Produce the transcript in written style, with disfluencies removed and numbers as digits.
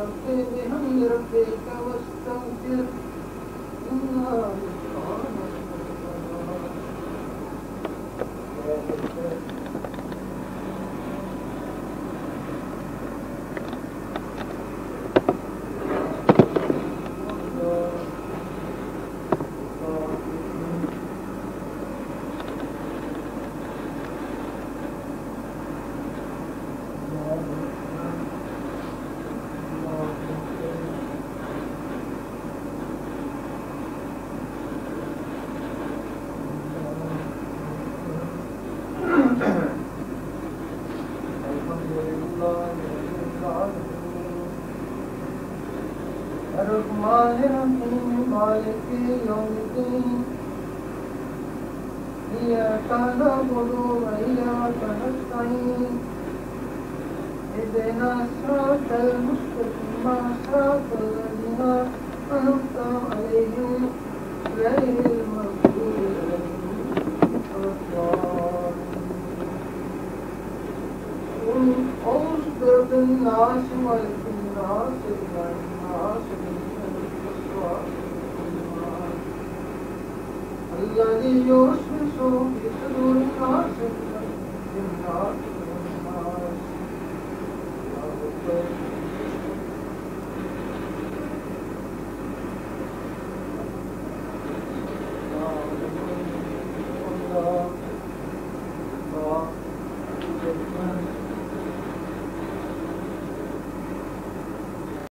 بهم ربك واستغفر إنه الرحمن الرحيم مالك يوم الدين إياك نعبد وإياك نستعين اهدنا الصراط المستقيم صراط الذين أنعمت عليهم غير المغضوب عليهم ولا الضالين أعوذ برب الناس ملك الناس إله الناس الذي يوسوس في صدور الناس